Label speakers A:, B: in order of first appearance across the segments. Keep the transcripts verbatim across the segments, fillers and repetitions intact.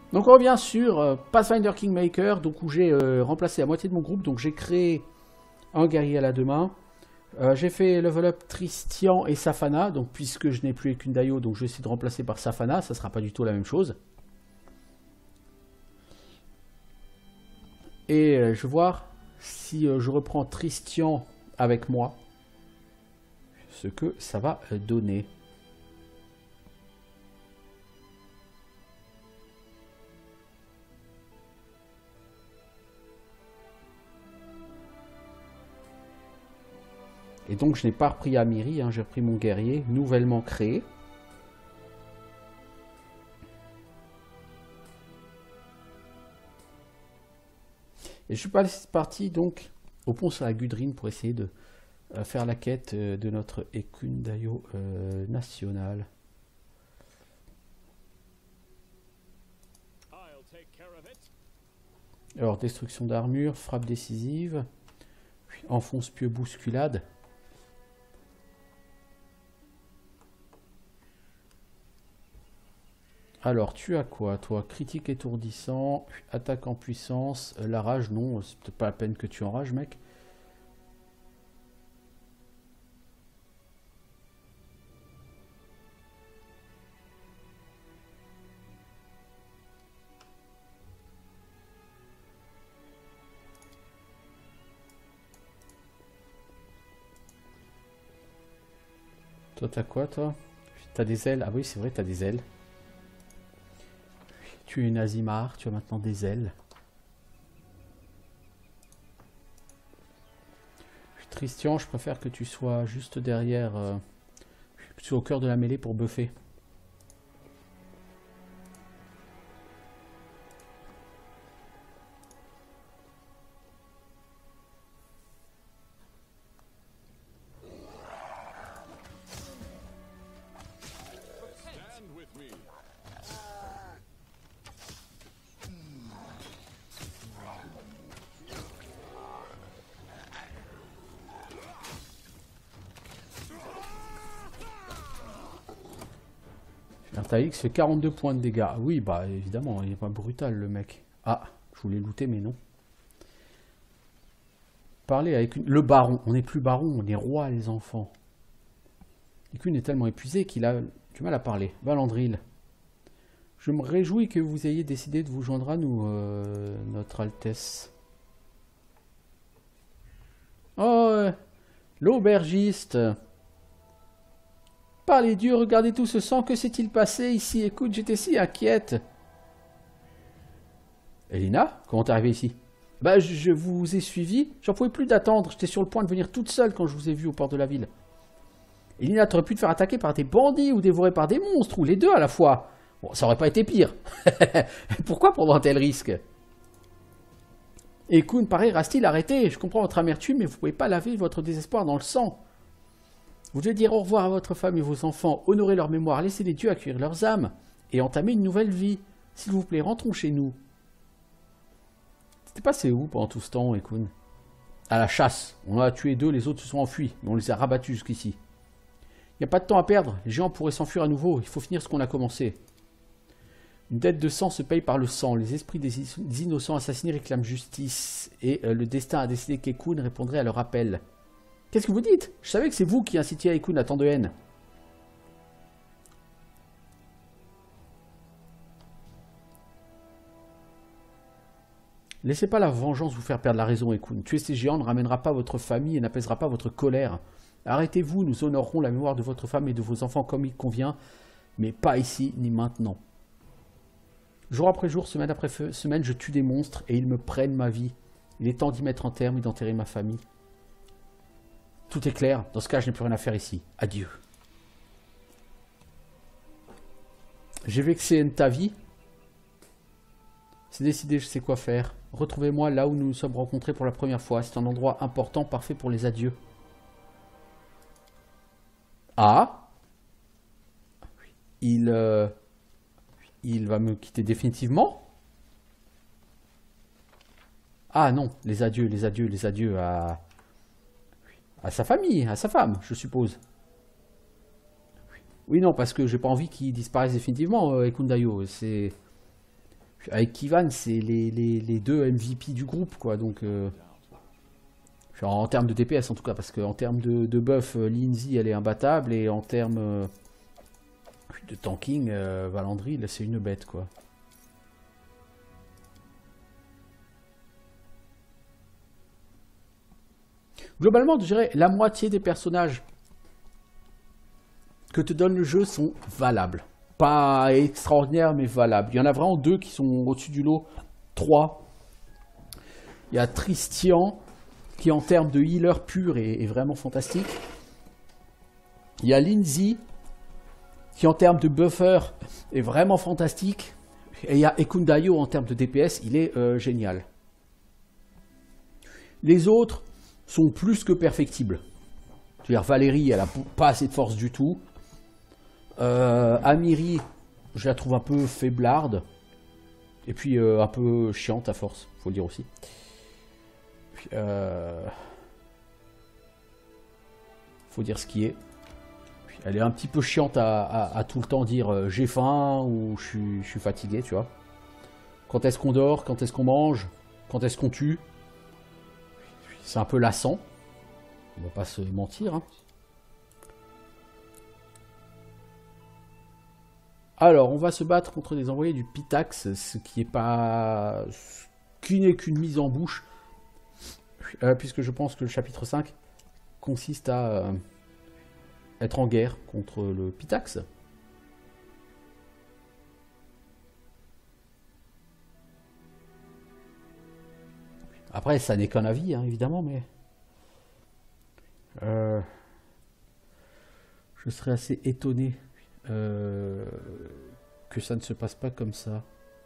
A: Donc on revient sur euh, Pathfinder Kingmaker, donc où j'ai euh, remplacé la moitié de mon groupe. Donc j'ai créé un guerrier à la deux mains. Euh, j'ai fait level up Tristian et Safana. Donc puisque je n'ai plus Ekun Dayo, donc je vais essayer de remplacer par Safana. Ça sera pas du tout la même chose. Et euh, je vais voir si euh, je reprends Tristian avec moi. Ce que ça va euh, donner. Et donc je n'ai pas repris Amiri, hein, j'ai repris mon guerrier nouvellement créé. Et je suis parti donc au pont sur la Gudrine pour essayer de euh, faire la quête euh, de notre Ekun Dayo euh, national. Alors destruction d'armure, frappe décisive, puis enfonce pieux bousculade. Alors, tu as quoi, toi? Critique étourdissant, attaque en puissance, la rage, non, c'est peut-être pas la peine que tu enrages, mec. Toi, t'as quoi, toi? T'as des ailes? Ah oui, c'est vrai, t'as des ailes. Tu es une Azimar, tu as maintenant des ailes. Tristian, je préfère que tu sois juste derrière, euh, que tu sois au cœur de la mêlée pour buffer. Taïx fait quarante-deux points de dégâts. Oui, bah évidemment, il n'est pas brutal le mec. Ah, je voulais looter, mais non. Parler avec une... le baron. On n'est plus baron, on est roi, les enfants. Ekun est tellement épuisé qu'il a du mal à parler. Valandril. Je me réjouis que vous ayez décidé de vous joindre à nous, euh, notre Altesse. Oh, euh, l'aubergiste. Par les dieux, regardez tout ce sang, que s'est-il passé ici? Écoute, j'étais si inquiète. Elina, comment t'es arrivée ici? Bah, je, je vous ai suivi, j'en pouvais plus d'attendre, j'étais sur le point de venir toute seule quand je vous ai vu au port de la ville. Elina, t'aurais pu te faire attaquer par des bandits ou dévorer par des monstres, ou les deux à la fois. Bon, ça aurait pas été pire. Pourquoi prendre un tel risque? Ekun, pareil, Rastil, arrêtez, je comprends votre amertume, mais vous pouvez pas laver votre désespoir dans le sang. Vous devez dire au revoir à votre femme et vos enfants, honorer leur mémoire, laisser les dieux accueillir leurs âmes et entamer une nouvelle vie. S'il vous plaît, rentrons chez nous. C'était passé où pendant tout ce temps, Ekun? À la chasse. On en a tué deux, les autres se sont enfuis, mais on les a rabattus jusqu'ici. Il n'y a pas de temps à perdre, les géants pourraient s'enfuir à nouveau, il faut finir ce qu'on a commencé. Une dette de sang se paye par le sang, les esprits des, des innocents assassinés réclament justice, et euh, le destin a décidé qu'Ekun répondrait à leur appel. Qu'est-ce que vous dites? Je savais que c'est vous qui incitiez Ekun à tant de haine. Laissez pas la vengeance vous faire perdre la raison, Ekun. Tuer ces géants ne ramènera pas votre famille et n'apaisera pas votre colère. Arrêtez-vous, nous honorerons la mémoire de votre femme et de vos enfants comme il convient, mais pas ici ni maintenant. Jour après jour, semaine après semaine, je tue des monstres et ils me prennent ma vie. Il est temps d'y mettre un terme et d'enterrer ma famille. Tout est clair, dans ce cas, je n'ai plus rien à faire ici. Adieu. J'ai vexé Ntavi. C'est décidé, je sais quoi faire. Retrouvez-moi là où nous nous sommes rencontrés pour la première fois. C'est un endroit important, parfait pour les adieux. Ah. Il... Euh, il va me quitter définitivement? Ah non, les adieux, les adieux, les adieux à... À sa famille, à sa femme, je suppose. Oui, non, parce que j'ai pas envie qu'il disparaisse définitivement, euh, Ekun Dayo. C'est... Avec Kivan, c'est les, les, les deux M V P du groupe, quoi. Donc, euh, en termes de D P S, en tout cas, parce qu'en termes de, de buff, Lindsay, elle est imbattable, et en termes euh, de tanking, euh, Valandry, là, c'est une bête, quoi. Globalement, je dirais, la moitié des personnages que te donne le jeu sont valables. Pas extraordinaires, mais valables. Il y en a vraiment deux qui sont au-dessus du lot. Trois. Il y a Tristian, qui en termes de healer pur est, est vraiment fantastique. Il y a Lindsay, qui en termes de buffer est vraiment fantastique. Et il y a Ekundayo en termes de D P S, il est euh, génial. Les autres sont plus que perfectibles. Je veux dire, Valérie, elle a pas assez de force du tout. Euh, Amiri, je la trouve un peu faiblarde. Et puis euh, un peu chiante à force, faut le dire aussi. Puis, euh, faut dire ce qui est. Puis, elle est un petit peu chiante à, à, à tout le temps dire euh, j'ai faim ou je suis, je suis fatigué, tu vois. Quand est-ce qu'on dort, quand est-ce qu'on mange, quand est-ce qu'on tue. C'est un peu lassant. On va pas se mentir, hein. Alors, on va se battre contre des envoyés du Pitax, ce qui est pas, ce qui n'est qu'une mise en bouche, euh, puisque je pense que le chapitre cinq consiste à euh, être en guerre contre le Pitax. Après, ça n'est qu'un avis, hein, évidemment, mais euh, je serais assez étonné Euh, que ça ne se passe pas comme ça.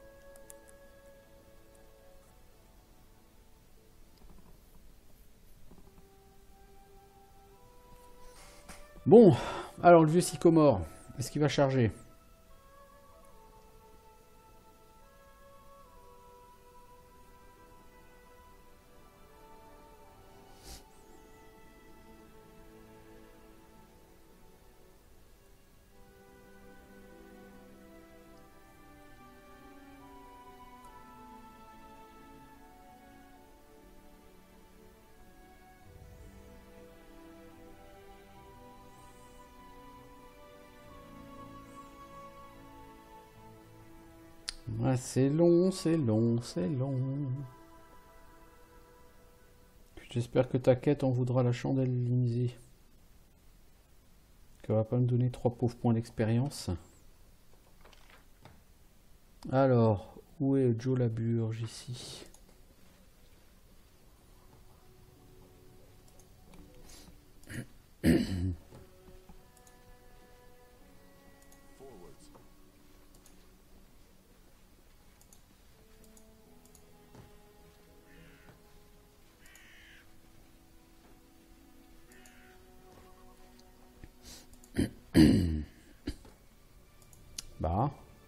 A: Bon, alors le vieux sycomore, est-ce qu'il va charger? Ouais, c'est long, c'est long, c'est long. J'espère que ta quête en voudra la chandelle, Lindsay. Qu'elle va pas me donner trois pauvres points d'expérience. Alors, où est Joe Laburge ici? Bah.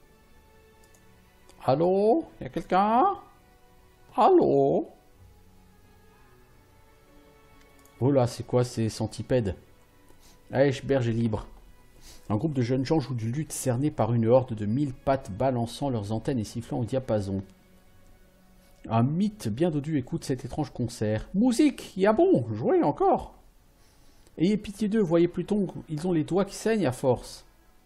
A: Allô? Y'a quelqu'un? Allô? Oh là, c'est quoi ces centipèdes? Aeshberg est libre. Un groupe de jeunes gens joue du luth cerné par une horde de mille pattes balançant leurs antennes et sifflant au diapason. Un mythe bien dodu écoute cet étrange concert. Musique, y a bon, jouez encore. Ayez pitié d'eux, voyez Pluton, ils ont les doigts qui saignent à force.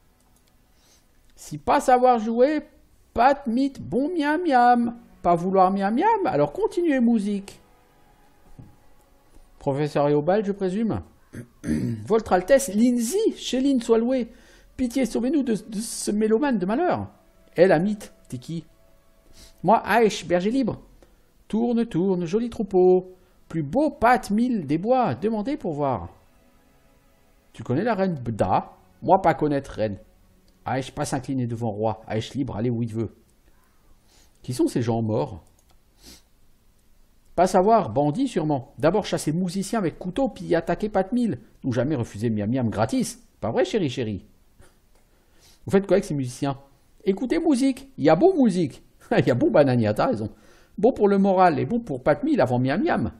A: Si pas savoir jouer, pas de mythe, bon miam miam. Pas vouloir miam miam, alors continuez musique. Professeur Eobald, je présume. Votre Altesse, Lindsay, Chéline soit louée. Pitié, sauvez-nous de, de ce mélomane de malheur. Elle, a mythe, t'es qui? Moi, Aesh, berger libre. Tourne, tourne, joli troupeau. Plus beau pâte mille des bois, demandez pour voir. Tu connais la reine Bda? Moi, pas connaître reine. Aesh pas s'incliner devant roi. Aesh libre, allez où il veut. Qui sont ces gens morts? Pas savoir, bandits sûrement. D'abord chasser musicien avec couteau, puis attaquer Pat Mille. N'ont jamais refusé miam miam gratis. Pas vrai, chéri, chéri? Vous faites quoi avec ces musiciens? Écoutez musique. Il y a bon musique. Il y a bon banania, t'as raison. Bon pour le moral et bon pour Pat Mille avant miam miam.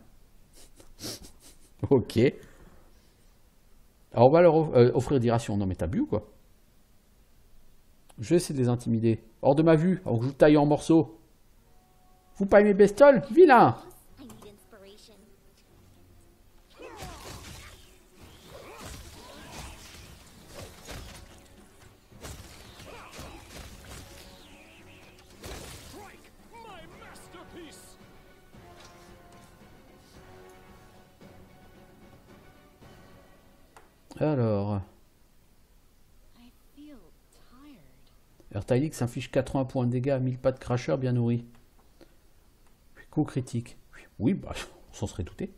A: Ok. Alors on va leur euh, offrir des rations. Non mais t'as bu ou quoi? Je vais essayer de les intimider. Hors de ma vue, avant que je vous taille en morceaux. Vous pas aimez bestioles? Vilain! Alors... Ertailix inflige quatre-vingts points de dégâts à mille pas de cracheur bien nourri. Coup critique. Oui, bah, on s'en serait douté.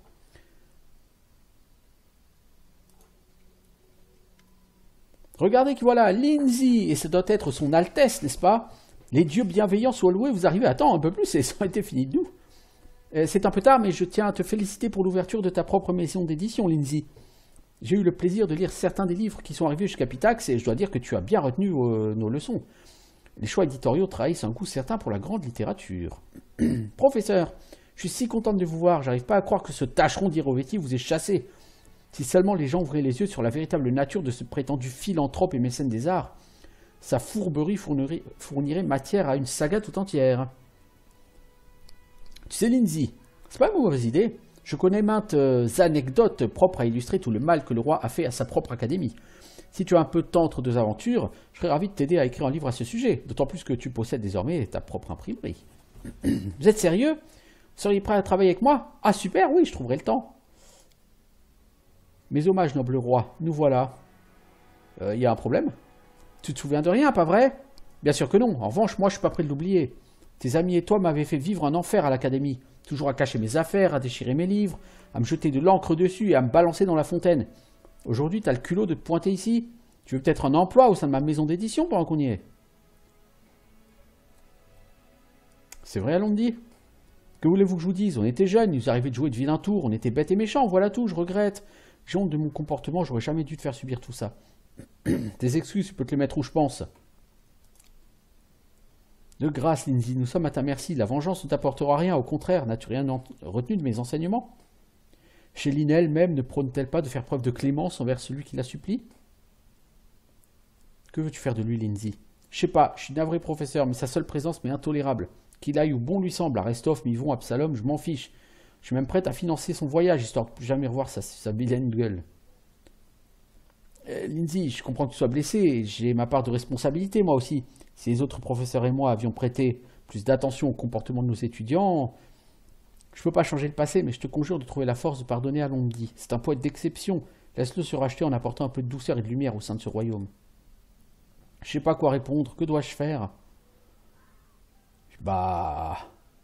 A: Regardez qui voilà, Lindsay, et ça doit être son Altesse, n'est-ce pas? Les dieux bienveillants soient loués, vous arrivez. Attends un peu plus, et ça aurait été fini de nous. Euh, C'est un peu tard, mais je tiens à te féliciter pour l'ouverture de ta propre maison d'édition, Lindsay. J'ai eu le plaisir de lire certains des livres qui sont arrivés jusqu'à Pitax, et je dois dire que tu as bien retenu euh, nos leçons. Les choix éditoriaux trahissent un goût certain pour la grande littérature. Professeur, je suis si contente de vous voir, j'arrive pas à croire que ce tâcheron d'Irovetti vous ait chassé. Si seulement les gens ouvraient les yeux sur la véritable nature de ce prétendu philanthrope et mécène des arts, sa fourberie fournirait, fournirait matière à une saga tout entière. Tu sais, Lindsay, c'est pas une mauvaise idée. Je connais maintes euh, anecdotes propres à illustrer tout le mal que le roi a fait à sa propre académie. Si tu as un peu de temps entre deux aventures, je serais ravi de t'aider à écrire un livre à ce sujet, d'autant plus que tu possèdes désormais ta propre imprimerie. Vous êtes sérieux? Vous seriez prêt à travailler avec moi? Ah super, oui, je trouverai le temps. Mes hommages, noble roi, nous voilà. Il euh, y a un problème? Tu te souviens de rien, pas vrai? Bien sûr que non, en revanche, moi je suis pas prêt de l'oublier. Tes amis et toi m'avaient fait vivre un enfer à l'académie, toujours à cacher mes affaires, à déchirer mes livres, à me jeter de l'encre dessus et à me balancer dans la fontaine. Aujourd'hui, t'as le culot de te pointer ici? Tu veux peut-être un emploi au sein de ma maison d'édition pendant qu'on y est? C'est vrai, Alondi? Que voulez-vous que je vous dise? On était jeunes, il nous arrivait de jouer de vilains tours, on était bêtes et méchants, voilà tout, je regrette. J'ai honte de mon comportement, j'aurais jamais dû te faire subir tout ça. Tes excuses, tu peux te les mettre où je pense. De grâce, Lindsay, nous sommes à ta merci, la vengeance ne t'apportera rien, au contraire, n'as-tu rien retenu de mes enseignements? Chéline elle-même ne prône-t-elle pas de faire preuve de clémence envers celui qui la supplie? Que veux-tu faire de lui, Lindsay? Je sais pas, je suis navré professeur, mais sa seule présence m'est intolérable. Qu'il aille où bon lui semble, à Restov, Mivon, Absalom, je m'en fiche. Je suis même prête à financer son voyage, histoire de plus jamais revoir sa, sa vilaine gueule. Euh, Lindsay, je comprends que tu sois blessé, j'ai ma part de responsabilité, moi aussi. Si les autres professeurs et moi avions prêté plus d'attention au comportement de nos étudiants... Je ne peux pas changer le passé, mais je te conjure de trouver la force de pardonner à Alondi. C'est un poète d'exception. Laisse-le se racheter en apportant un peu de douceur et de lumière au sein de ce royaume. Je ne sais pas quoi répondre. Que dois-je faire? Bah...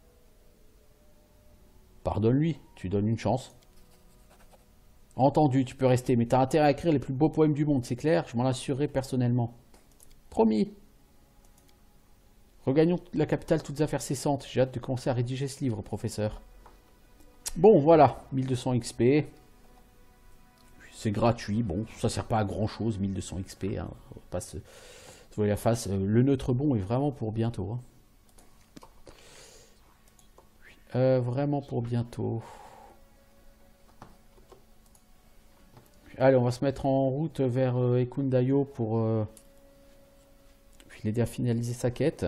A: Pardonne-lui. Tu donnes une chance. Entendu, tu peux rester, mais t'as intérêt à écrire les plus beaux poèmes du monde, c'est clair? Je m'en assurerai personnellement. Promis. Regagnons la capitale toutes affaires cessantes. J'ai hâte de commencer à rédiger ce livre, professeur. Bon, voilà, mille deux cents X P. C'est gratuit, bon, ça sert pas à grand chose, mille deux cents X P. Hein. On va pas se voiler la face. Le neutre bon est vraiment pour bientôt. Hein. Euh, vraiment pour bientôt. Allez, on va se mettre en route vers euh, Ekundayo pour euh, l'aider à finaliser sa quête.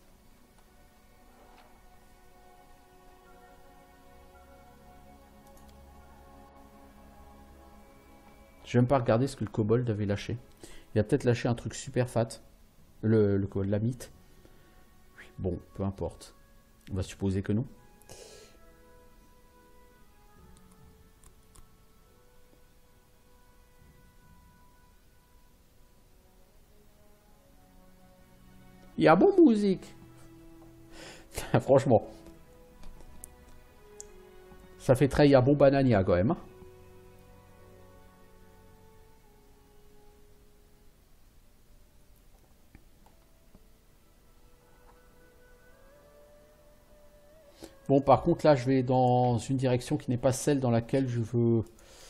A: Je vais même pas regarder ce que le kobold avait lâché. Il a peut-être lâché un truc super fat. Le, le kobold, la mythe. Bon, peu importe. On va supposer que non. Il y a bon musique. Franchement. Ça fait très Yabon Banania quand même. Hein. Bon, par contre, là, je vais dans une direction qui n'est pas celle dans laquelle je veux...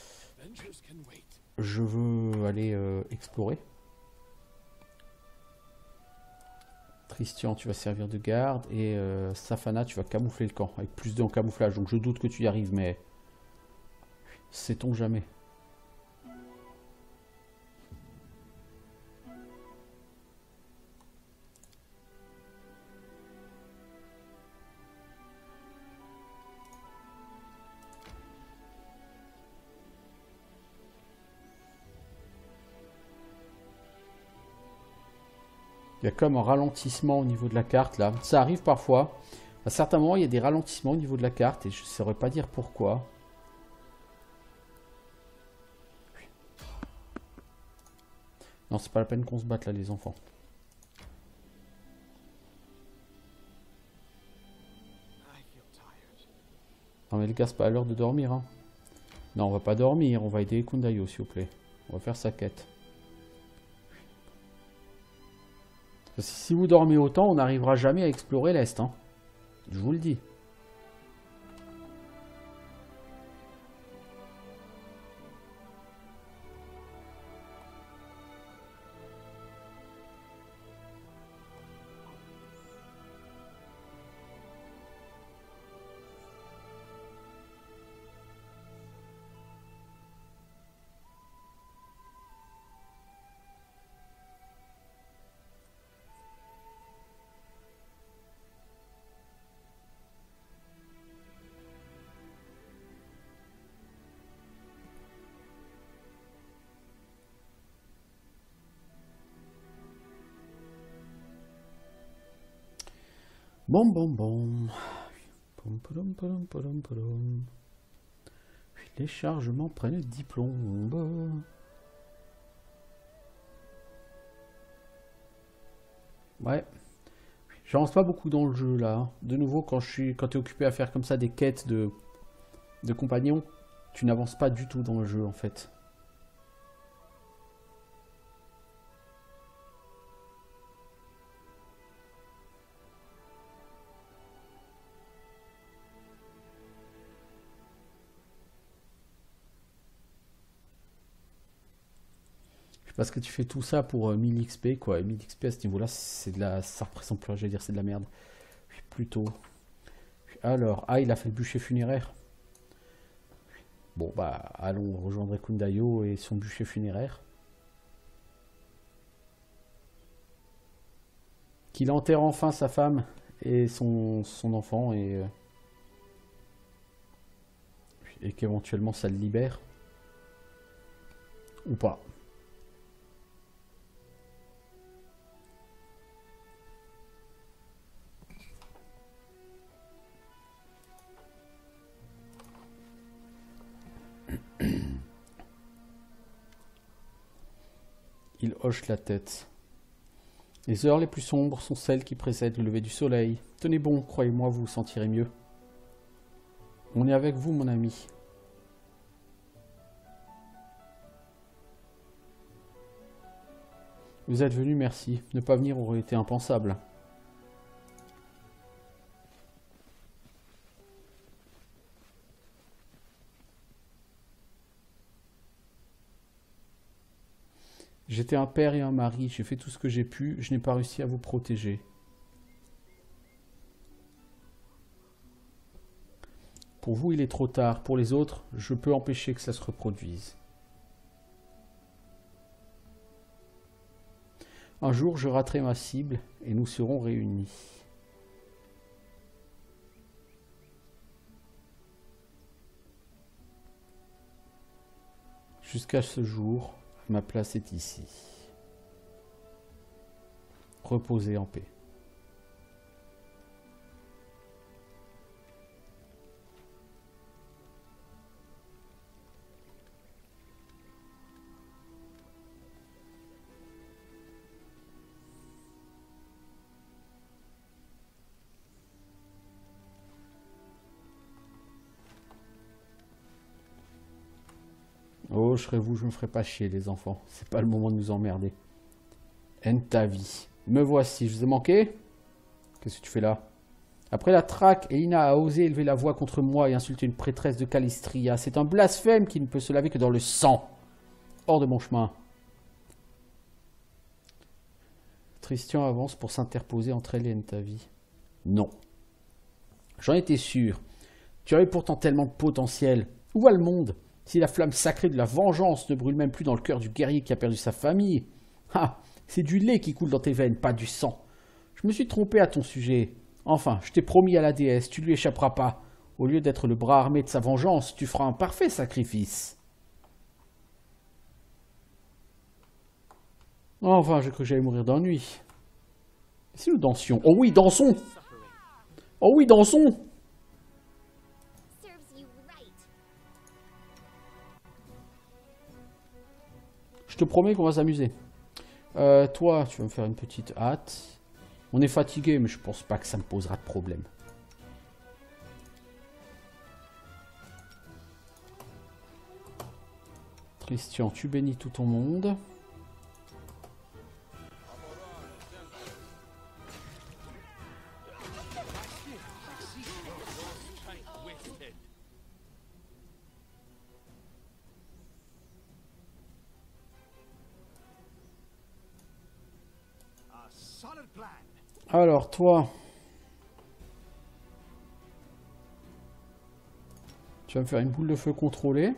A: Je veux aller euh, explorer. Tristian, tu vas servir de garde. Et euh, Safana, tu vas camoufler le camp. Avec plus de camouflage. Donc, je doute que tu y arrives, mais... Sait-on jamais. Il y a comme un ralentissement au niveau de la carte là. Ça arrive parfois. À certains moments, il y a des ralentissements au niveau de la carte et je ne saurais pas dire pourquoi. Non, c'est pas la peine qu'on se batte là, les enfants. Non mais les gars, c'est pas à l'heure de dormir. Hein. Non, on va pas dormir. On va aider Kundayo, s'il vous plaît. On va faire sa quête. Parce que si vous dormez autant, on n'arrivera jamais à explorer l'Est. Hein. Je vous le dis. Bon, bon, bon. Pom, pom, pom, pom, pom. Les chargements prennent dix plombes. Ouais. J'avance pas beaucoup dans le jeu là. De nouveau, quand je suis, quand t'es occupé à faire comme ça des quêtes de, de compagnons, tu n'avances pas du tout dans le jeu en fait. Parce que tu fais tout ça pour euh, mille X P, quoi. Et mille X P à ce niveau-là, c'est de la... ça représente plus, je vais dire, c'est de la merde. Plutôt. Alors, ah, il a fait le bûcher funéraire. Bon, bah, allons rejoindre Kundayo et son bûcher funéraire. Qu'il enterre enfin sa femme et son, son enfant et... Euh, et qu'éventuellement ça le libère. Ou pas. Il hoche la tête. Les heures les plus sombres sont celles qui précèdent le lever du soleil. Tenez bon, croyez-moi, vous vous sentirez mieux. On est avec vous, mon ami. Vous êtes venu, merci. Ne pas venir aurait été impensable. J'étais un père et un mari, j'ai fait tout ce que j'ai pu, je n'ai pas réussi à vous protéger. Pour vous, il est trop tard. Pour les autres, je peux empêcher que ça se reproduise. Un jour, je raterai ma cible et nous serons réunis. Jusqu'à ce jour, ma place est ici. Reposez en paix. Oh, je serais vous, je me ferai pas chier, les enfants. C'est pas le moment de nous emmerder. Entavi. Me voici, je vous ai manqué? Qu'est-ce que tu fais là? Après la traque, Elina a osé élever la voix contre moi et insulter une prêtresse de Calistria. C'est un blasphème qui ne peut se laver que dans le sang. Hors de mon chemin. Tristian avance pour s'interposer entre elle et Entavi. Non. J'en étais sûr. Tu avais pourtant tellement de potentiel. Où va le monde? Si la flamme sacrée de la vengeance ne brûle même plus dans le cœur du guerrier qui a perdu sa famille. Ah, c'est du lait qui coule dans tes veines, pas du sang. Je me suis trompé à ton sujet. Enfin, je t'ai promis à la déesse, tu ne lui échapperas pas. Au lieu d'être le bras armé de sa vengeance, tu feras un parfait sacrifice. Enfin, j'ai cru que j'allais mourir d'ennui. Si nous dansions. Oh oui, dansons. Oh oui, dansons. Je te promets qu'on va s'amuser. Euh, toi, tu vas me faire une petite hâte. On est fatigué, mais je pense pas que ça me posera de problème. Christian, tu bénis tout ton monde. Alors, toi, tu vas me faire une boule de feu contrôlée.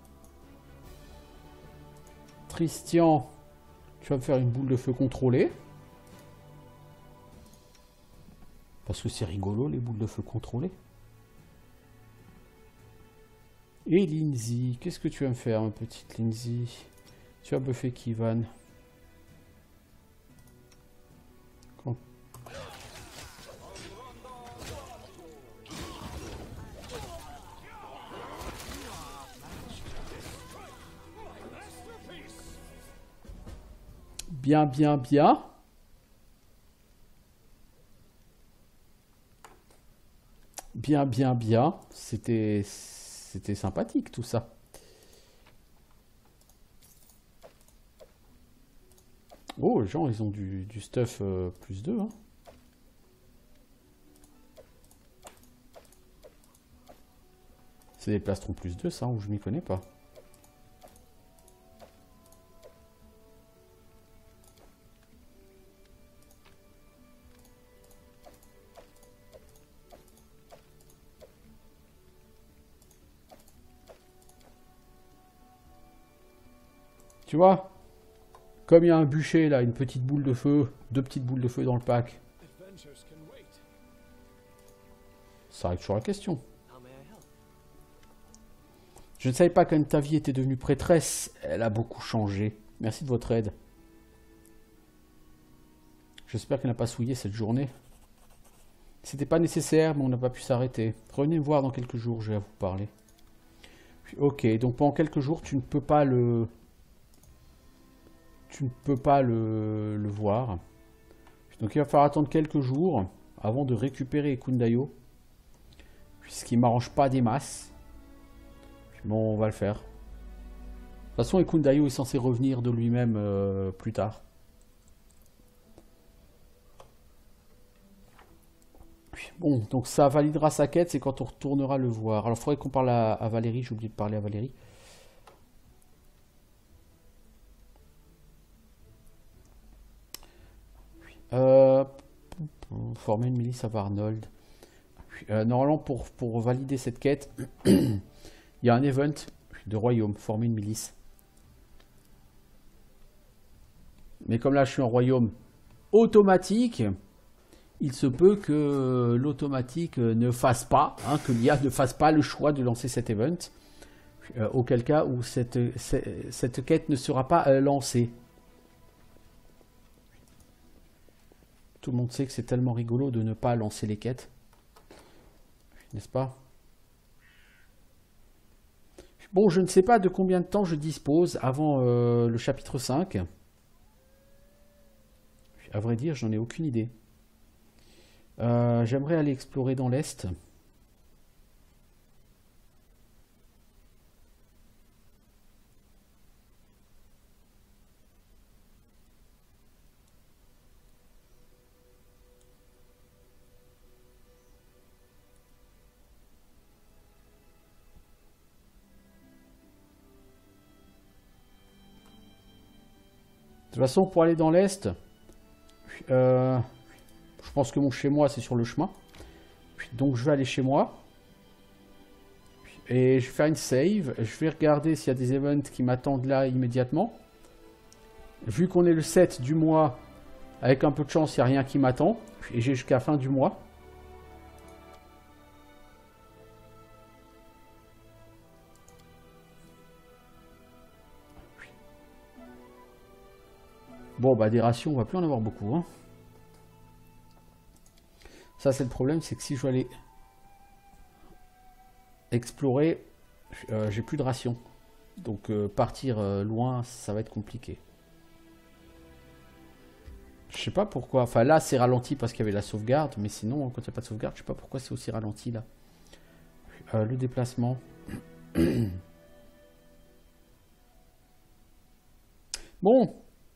A: Christian, tu vas me faire une boule de feu contrôlée. Parce que c'est rigolo, les boules de feu contrôlées. Et Lindsay, qu'est-ce que tu vas me faire, ma petite Lindsay? Tu vas buffer Kivan. Bien, bien, bien. Bien, bien, bien. C'était, c'était sympathique tout ça. Oh, les gens, ils ont du, du stuff euh, plus deux. Hein. C'est des plastrons plus deux, ça, ou je m'y connais pas. Tu vois, comme il y a un bûcher là, une petite boule de feu, deux petites boules de feu dans le pack. Ça règle toujours la question. Je ne savais pas quand ta vie était devenue prêtresse. Elle a beaucoup changé. Merci de votre aide. J'espère qu'elle n'a pas souillé cette journée. C'était pas nécessaire, mais on n'a pas pu s'arrêter. Revenez me voir dans quelques jours, je vais vous parler. Ok, donc pendant quelques jours, tu ne peux pas le... Tu ne peux pas le, le voir. Donc il va falloir attendre quelques jours avant de récupérer Ekundayo. Puisqu'il m'arrange pas des masses. Bon, on va le faire. De toute façon, Ekundayo est censé revenir de lui-même euh, plus tard. Bon, donc ça validera sa quête, c'est quand on retournera le voir. Alors il faudrait qu'on parle à, à Valérie, j'ai oublié de parler à Valérie. Euh, former une milice à Varnold. Euh, normalement, pour, pour valider cette quête, il y a un event de royaume, former une milice. Mais comme là, je suis en royaume automatique, il se peut que l'automatique ne fasse pas, hein, que l'I A ne fasse pas le choix de lancer cet event. Euh, auquel cas où cette, cette, cette quête ne sera pas euh, lancée. Tout le monde sait que c'est tellement rigolo de ne pas lancer les quêtes. N'est-ce pas? Bon, je ne sais pas de combien de temps je dispose avant euh, le chapitre cinq. À vrai dire, j'en ai aucune idée. Euh, J'aimerais aller explorer dans l'Est. De toute façon, pour aller dans l'Est, euh, je pense que mon chez moi, c'est sur le chemin. Donc, je vais aller chez moi. Et je vais faire une save. Je vais regarder s'il y a des events qui m'attendent là immédiatement. Vu qu'on est le sept du mois, avec un peu de chance, il n'y a rien qui m'attend. Et j'ai jusqu'à la fin du mois. Bon, bah des rations, on va plus en avoir beaucoup. Hein. Ça, c'est le problème, c'est que si je veux aller explorer, euh, j'ai plus de ration. Donc euh, partir euh, loin, ça va être compliqué. Je sais pas pourquoi. Enfin là, c'est ralenti parce qu'il y avait la sauvegarde. Mais sinon, quand il n'y a pas de sauvegarde, je sais pas pourquoi c'est aussi ralenti là. Euh, le déplacement. Bon.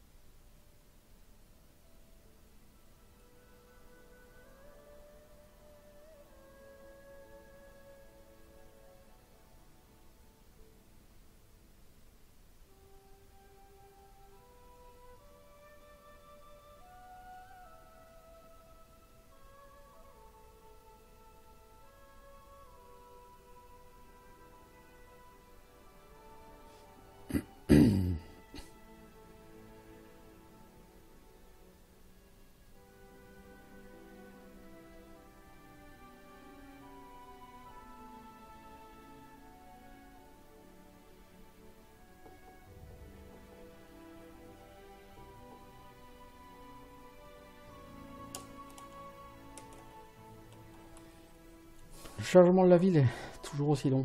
A: Le chargement de la ville est toujours aussi long.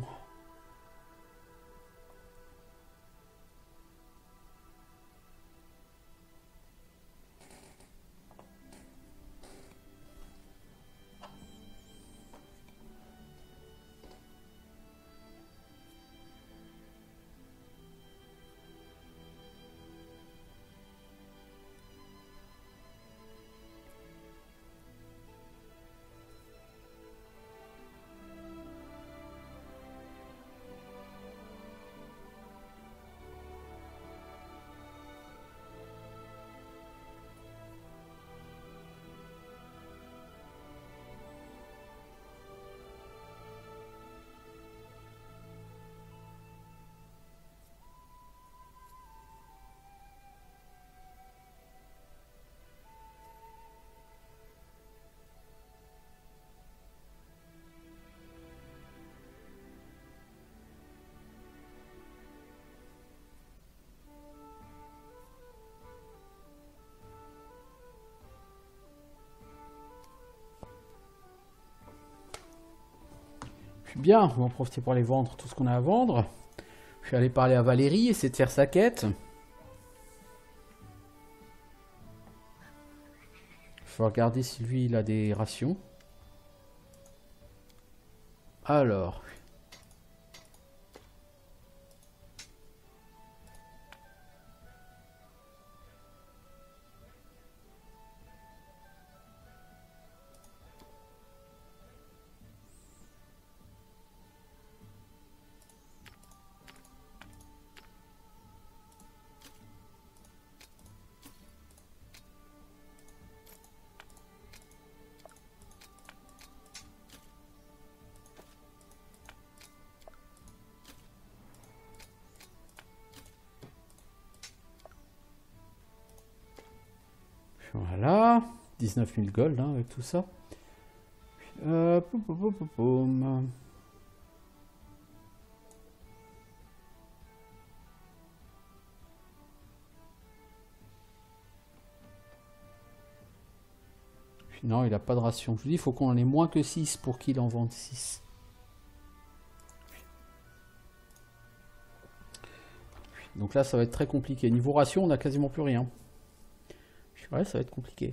A: Bien, on va en profiter pour aller vendre tout ce qu'on a à vendre. Je suis allé parler à Valérie, essayer de faire sa quête. Il faut regarder si lui il a des rations. Alors. Voilà, dix-neuf mille gold hein, avec tout ça. Euh, poum, poum, poum, poum, poum. Non, il n'a pas de ration. Je vous dis, il faut qu'on en ait moins que six pour qu'il en vende six. Donc là, ça va être très compliqué. Niveau ration, on n'a quasiment plus rien. Ouais, ça va être compliqué.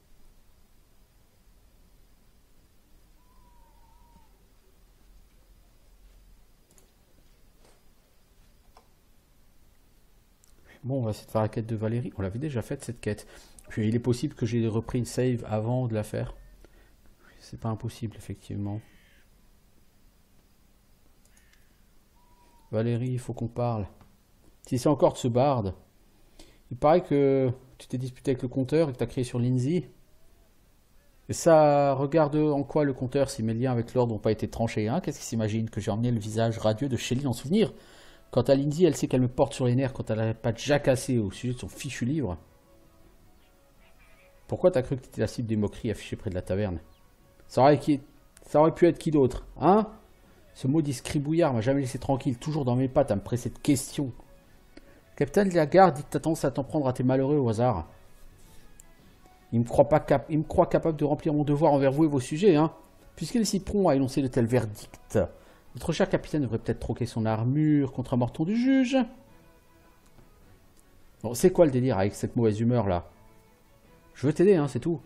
A: Bon, on va essayer de faire la quête de Valérie. On l'avait déjà faite cette quête. Puis il est possible que j'ai repris une save avant de la faire. C'est pas impossible, effectivement. Valérie, il faut qu'on parle. Si c'est encore de ce barde. Il paraît que tu t'es disputé avec le compteur et que tu as créé sur Lindsay. Et ça, regarde en quoi le compteur, si mes liens avec l'ordre n'ont pas été tranchés. Hein. Qu'est-ce qu'il s'imagine que j'ai emmené le visage radieux de Shelly en souvenir? Quant à Lindsay, elle sait qu'elle me porte sur les nerfs quand elle n'a pas jacassé au sujet de son fichu livre. Pourquoi t'as cru que t'étais la cible des moqueries affichées près de la taverne? Ça aurait, qui... ça aurait pu être qui d'autre, hein? Ce maudit scribouillard m'a jamais laissé tranquille, toujours dans mes pattes à me presser de questions. Capitaine de la garde dit que t'as tendance à t'en prendre à tes malheureux au hasard. Il me croit pas cap il me croit capable de remplir mon devoir envers vous et vos sujets, hein. Puisqu'il est si prompt à énoncer de tels verdicts, notre cher capitaine devrait peut-être troquer son armure contre un morton du juge. Bon, c'est quoi le délire avec cette mauvaise humeur là? Je veux t'aider, hein, c'est tout.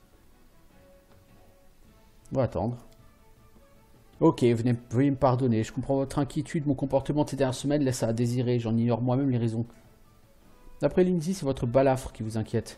A: On va attendre. Ok, venez, veuillez me pardonner. Je comprends votre inquiétude. Mon comportement ces dernières semaines laisse à désirer. J'en ignore moi-même les raisons. D'après Lindsay, c'est votre balafre qui vous inquiète.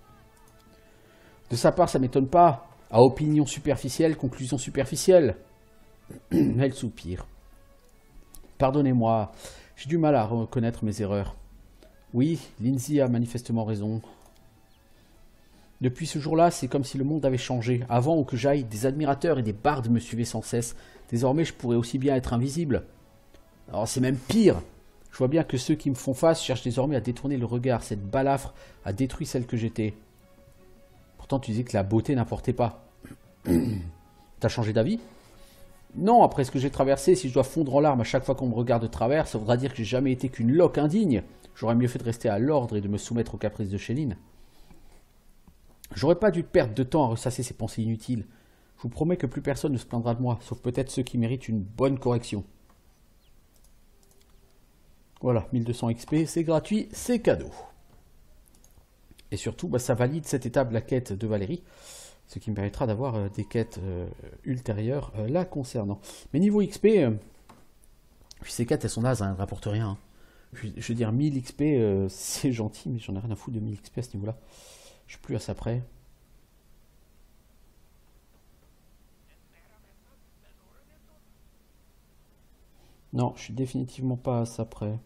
A: De sa part, ça m'étonne pas. À opinion superficielle, conclusion superficielle. Elle soupire. Pardonnez-moi, j'ai du mal à reconnaître mes erreurs. Oui, Lindsay a manifestement raison. Depuis ce jour-là, c'est comme si le monde avait changé. Avant, où que j'aille, des admirateurs et des bardes me suivaient sans cesse. Désormais, je pourrais aussi bien être invisible. Alors c'est même pire. Je vois bien que ceux qui me font face cherchent désormais à détourner le regard. Cette balafre a détruit celle que j'étais. Pourtant, tu disais que la beauté n'importait pas. T'as changé d'avis? Non, après ce que j'ai traversé, si je dois fondre en larmes à chaque fois qu'on me regarde de travers, ça voudra dire que j'ai jamais été qu'une loque indigne. J'aurais mieux fait de rester à l'ordre et de me soumettre aux caprices de Chéline. J'aurais pas dû perdre de temps à ressasser ces pensées inutiles. Je vous promets que plus personne ne se plaindra de moi, sauf peut-être ceux qui méritent une bonne correction. Voilà, mille deux cents X P, c'est gratuit, c'est cadeau. Et surtout, bah, ça valide cette étape de la quête de Valérie, ce qui me permettra d'avoir euh, des quêtes euh, ultérieures euh, là concernant. Mais niveau X P, euh, puis ces quêtes, elles sont nazes, hein, elles ne rapportent rien. Hein. Je, je veux dire, mille X P, euh, c'est gentil, mais j'en ai rien à foutre de mille X P à ce niveau-là. Je suis plus à ça près. Non, je suis définitivement pas à ça près.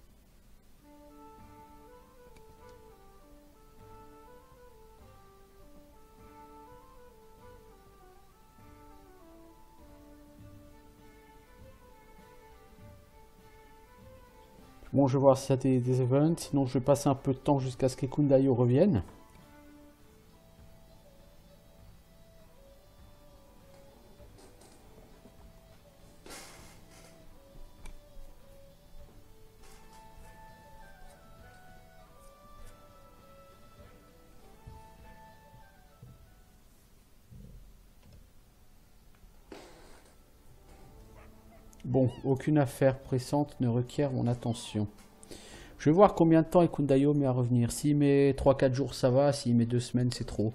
A: Bon, je vais voir s'il y a des, des events. Sinon, je vais passer un peu de temps jusqu'à ce qu'Ekundayo revienne. Bon, aucune affaire pressante ne requiert mon attention. Je vais voir combien de temps Ekundayo met à revenir. S'il met trois quatre jours, ça va. S'il met deux semaines, c'est trop.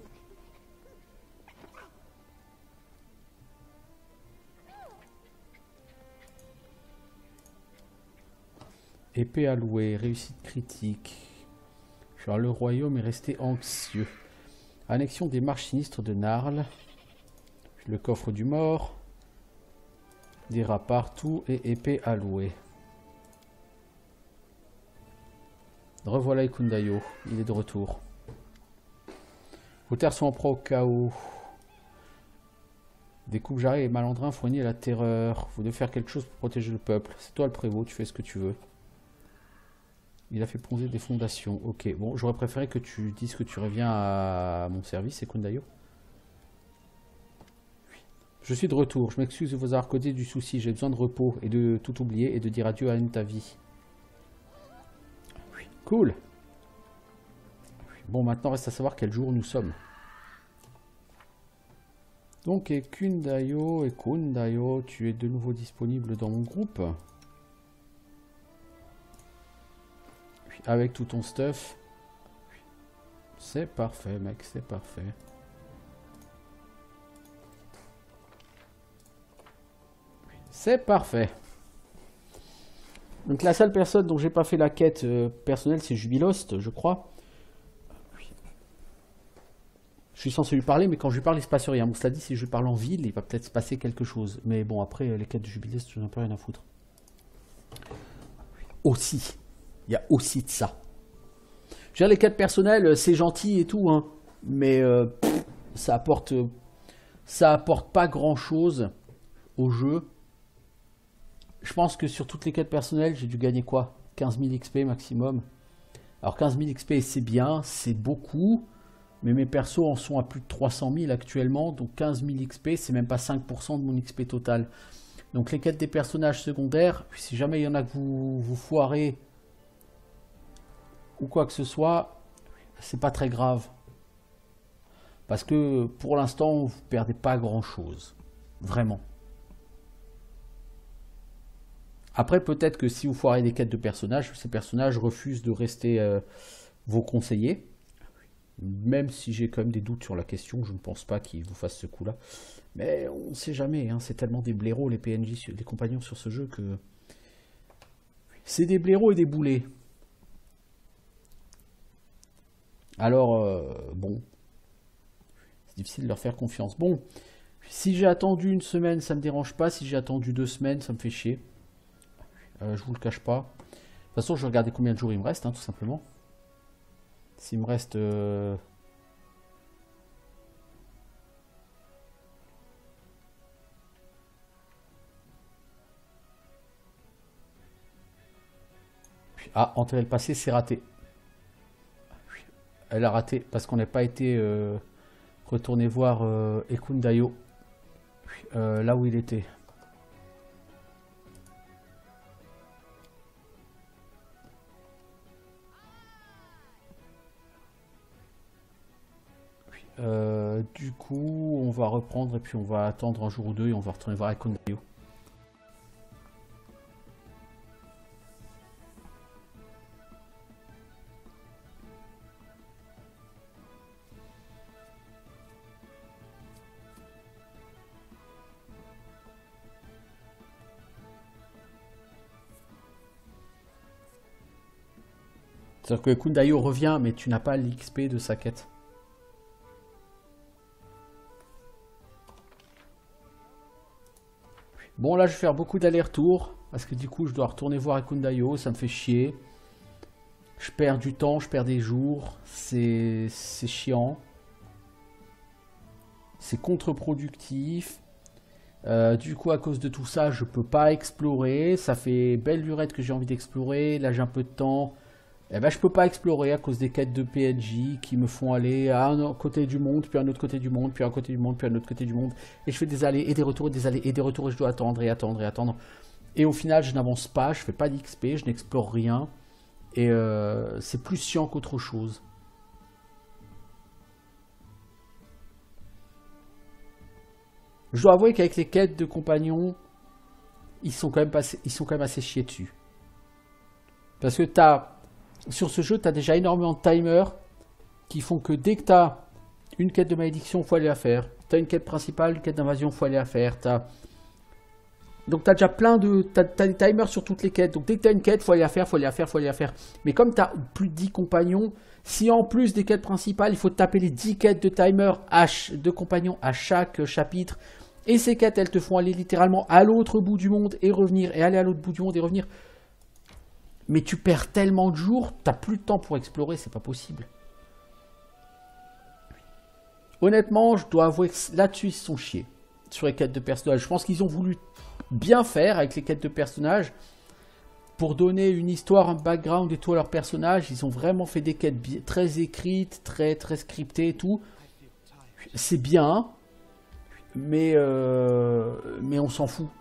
A: Épée allouée, réussite critique. Genre, le royaume est resté anxieux. Annexion des marches sinistres de Narl. Le coffre du mort. Des rats partout et épée allouée. Revoilà Ekundayo, il est de retour. Vos terres sont en proie au chaos. Des coupes jarrets et malandrins font régner la terreur. Vous devez faire quelque chose pour protéger le peuple. C'est toi le prévôt, tu fais ce que tu veux. Il a fait plonger des fondations. Ok, bon, j'aurais préféré que tu dises que tu reviens à mon service, Ekundayo. Je suis de retour. Je m'excuse de vous avoir causé du souci. J'ai besoin de repos et de tout oublier et de dire adieu à une ta vie. Oui, cool. Bon, maintenant, reste à savoir quel jour nous sommes. Donc, Ekundayo, Ekundayo, tu es de nouveau disponible dans mon groupe. Avec tout ton stuff. C'est parfait, mec, c'est parfait. C'est parfait. Donc la seule personne dont j'ai pas fait la quête euh, personnelle, c'est Jubilost, je crois. Je suis censé lui parler, mais quand je lui parle, il se passe rien. Bon, cela dit, si je lui parle en ville, il va peut-être se passer quelque chose. Mais bon, après, les quêtes de Jubilost, je n'en ai pas rien à foutre. Aussi. Il y a aussi de ça. Je veux dire, les quêtes personnelles, c'est gentil et tout, hein. Mais euh, pff, ça apporte, ça apporte pas grand-chose au jeu. Je pense que sur toutes les quêtes personnelles, j'ai dû gagner quoi? quinze mille X P maximum. Alors quinze mille X P, c'est bien, c'est beaucoup. Mais mes persos en sont à plus de trois cent mille actuellement. Donc quinze mille X P, c'est même pas cinq pour cent de mon X P total. Donc les quêtes des personnages secondaires, si jamais il y en a que vous, vous foirez ou quoi que ce soit, c'est pas très grave. Parce que pour l'instant, vous ne perdez pas grand-chose. Vraiment. Après, peut-être que si vous foirez des quêtes de personnages, ces personnages refusent de rester euh, vos conseillers. Même si j'ai quand même des doutes sur la question, je ne pense pas qu'ils vous fassent ce coup-là. Mais on ne sait jamais, hein, c'est tellement des blaireaux, les P N J, les compagnons sur ce jeu, que... C'est des blaireaux et des boulets. Alors, euh, bon... C'est difficile de leur faire confiance. Bon, si j'ai attendu une semaine, ça me dérange pas. Si j'ai attendu deux semaines, ça me fait chier. Euh, je vous le cache pas. De toute façon, je vais regarder combien de jours il me reste, hein, tout simplement. S'il me reste... Euh... Ah, enterrer le passé, c'est raté. Elle a raté parce qu'on n'a pas été euh, retourné voir euh, Ekundayo euh, là où il était. Euh, du coup, on va reprendre et puis on va attendre un jour ou deux et on va retourner voir Ekundayo. C'est-à-dire que Kundayo revient, mais tu n'as pas l'X P de sa quête. Bon, là, je vais faire beaucoup d'allers-retours, parce que du coup, je dois retourner voir Kundayo, ça me fait chier. Je perds du temps, je perds des jours, c'est chiant. C'est contre-productif. Euh, du coup, à cause de tout ça, je peux pas explorer. Ça fait belle lurette que j'ai envie d'explorer. Là, j'ai un peu de temps. Eh ben, je peux pas explorer à cause des quêtes de P N J qui me font aller à un côté du monde, puis à un autre côté du monde, puis à un côté du monde, puis à un autre côté du monde. Et je fais des allers et des retours et des allers et des retours et je dois attendre et attendre et attendre. Et au final, je n'avance pas, je fais pas d'X P, je n'explore rien. Et euh, c'est plus chiant qu'autre chose. Je dois avouer qu'avec les quêtes de compagnons, ils sont quand même, passés, ils sont quand même assez chiés dessus. Parce que t'as... Sur ce jeu, tu as déjà énormément de timers qui font que dès que tu as une quête de malédiction, il faut aller la faire. Tu as une quête principale, une quête d'invasion, il faut aller la faire. As... Donc tu as déjà plein de... Tu as, as des timers sur toutes les quêtes. Donc dès que tu as une quête, il faut aller la faire, il faut aller la faire, il faut aller la faire. Mais comme tu as plus de dix compagnons, si en plus des quêtes principales, il faut taper les dix quêtes de timer H de compagnons à chaque chapitre, et ces quêtes, elles te font aller littéralement à l'autre bout du monde et revenir, et aller à l'autre bout du monde et revenir... Mais tu perds tellement de jours, t'as plus de temps pour explorer, c'est pas possible. Honnêtement, je dois avouer que là-dessus, ils se sont chiés. Sur les quêtes de personnages. Je pense qu'ils ont voulu bien faire avec les quêtes de personnages. Pour donner une histoire, un background et tout à leurs personnages. Ils ont vraiment fait des quêtes très écrites, très, très scriptées et tout. C'est bien. Mais, euh, mais on s'en fout.